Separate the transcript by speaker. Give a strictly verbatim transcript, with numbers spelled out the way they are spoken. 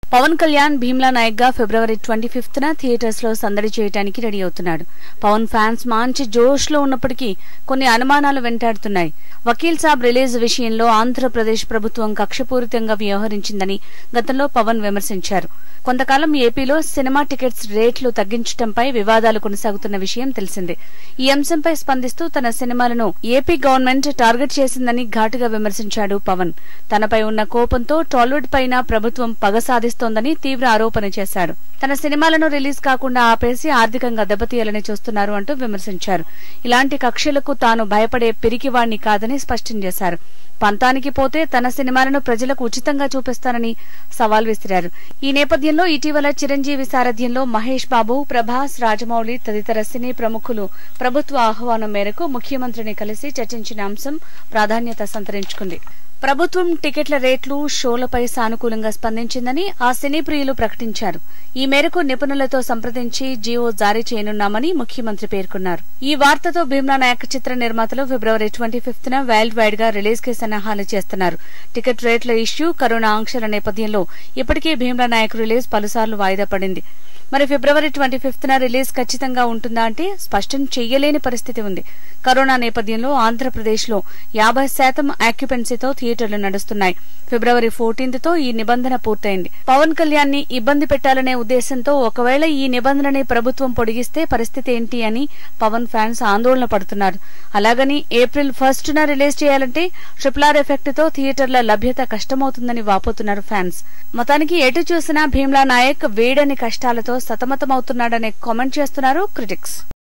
Speaker 1: పవన్ కళ్యాణ్ భీమ్లా నాయక్ గా February twenty fifth న theatres లో సందడి చేయడానికి రెడీ అవుతున్నాడు. పవన్ ఫ్యాన్స్ మంచి జోష్ లో ఉన్నప్పటికీ కొన్ని అనుమానాలు వెంటాడుతున్నాయి. వకీల్ సాబ్ రిలీజ్ విషయంలో ఆంధ్రప్రదేశ్ ప్రభుత్వం కక్షపూరితంగా వ్యవహరించిందని గతంలో పవన్ విమర్శించారు. కొంతకాలం ఏపీలో సినిమా టికెట్స్ రేట్లు తగ్గించడంపై వివాదాలు కొనసాగుతున్న విషయం తెలిసిందే. ఈ అంశంపై స్పందిస్తూ తన సినిమాలను ఏపీ గవర్నమెంట్ టార్గెట్ చేసిందని ఘాటుగా విమర్శించాడు పవన్. తనపై ఉన్న కోపంతో టాలీవుడ్ పైన ప్రభుత్వం పగ సాధిస్తోందని తీవ్ర ఆరోపణ చేశారు. తన సినిమాలను రిలీజ్ కాకుండా ఆపేసి ఆర్థికంగా దెబ్బతీయాలని చూస్తున్నారు అంటూ విమర్శించారు. ఇలాంటి కక్షలకు తాను భయపడే పిరికివాణ్ణి కాదని స్పష్టం చేశారు. పంతానికి పోతే తన సినిమాలను ప్రజలకు ఉచితంగా చూపిస్తానని సవాల్ విసిరారు. ఈ నేపథ్యంలో ఇటీవల చిరంజీవి సారథ్యంలో మహేష్ బాబు, ప్రభాస్, రాజమౌళి తదితర సినీ ప్రముఖులు ప్రభుత్వ ఆహ్వానం మేరకు ముఖ్యమంత్రిని కలిసి చర్చించిన అంశం ప్రాధాన్యత సంతరించుకుంది. ప్రభుత్వం టికెట్ల రేట్లు, షోలపై సానుకూలంగా స్పందించిందని ఆ సినీ ప్రియులు ప్రకటించారు. ఈ మేరకు నిపుణులతో సంప్రదించి జీవో జారీ చేయనున్నామని ముఖ్యమంత్రి పేర్కొన్నారు. ఈ వార్తతో భీమ్లా నాయక్ చిత్ర నిర్మాతలు ఫిబ్రవరి ట్వంటీ ఫిఫ్త్ న వరల్డ్ వైడ్ గా రిలీజ్ కి సన్నాహాలు చేస్తున్నారు. టికెట్ రేట్ల ఇష్యూ, కరోనా ఆంక్షల నేపథ్యంలో ఇప్పటికే భీమ్లా నాయక్ రిలీజ్ పలుసార్లు వాయిదా పడింది. మరి ఫిబ్రవరి ట్వంటీ ఫిఫ్త్ న రిలీజ్ ఖచ్చితంగా ఉంటుందా అంటే స్పష్టం చెయ్యలేని పరిస్థితి ఉంది. కరోనా నేపథ్యంలో ఆంధ్రప్రదేశ్ లో యాభై శాతం ఆక్యుపెన్సీతో థియేటర్లు నడుస్తున్నాయి. ఫిబ్రవరి ఫోర్టీన్త్ తో ఈ నిబంధన పూర్తయింది. పవన్ కళ్యాణ్ ని ఇబ్బంది పెట్టాలనే ఉద్దేశంతో ఒకవేళ ఈ నిబంధనని ప్రభుత్వం పొడిగిస్తే పరిస్థితి ఏంటి అని పవన్ ఫ్యాన్స్ ఆందోళన పడుతున్నారు. అలాగని ఏప్రిల్ ఫస్ట్ న రిలీజ్ చేయాలంటే ట్రిపుల్ ఆర్ ఎఫెక్ట్ తో థియేటర్ల లభ్యత కష్టమవుతుందని వాపోతున్నారు ఫ్యాన్స్. మొత్తానికి ఎటు చూసినా భీమ్లా నాయక్ వేడని కష్టాలతో సతమతమవుతున్నాడనే కామెంట్ చేస్తున్నారు క్రిటిక్స్.